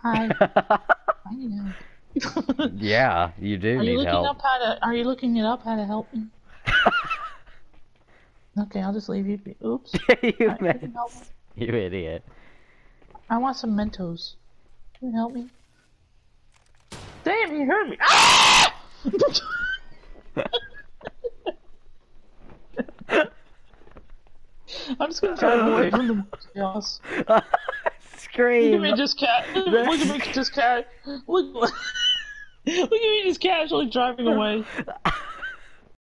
Hi. I need help. Yeah, you do Are you need looking help. up how to? Are you looking it up how to help me? Okay, I'll just leave you be. Oops. You Can you help me? miss. You idiot. I want some Mentos. Can you help me? Damn, he hurt me. Ah! I'm just gonna drive away from the chaos. Look at Scream. me, just cat. Look at me, just cat. Look at me, just casually driving away.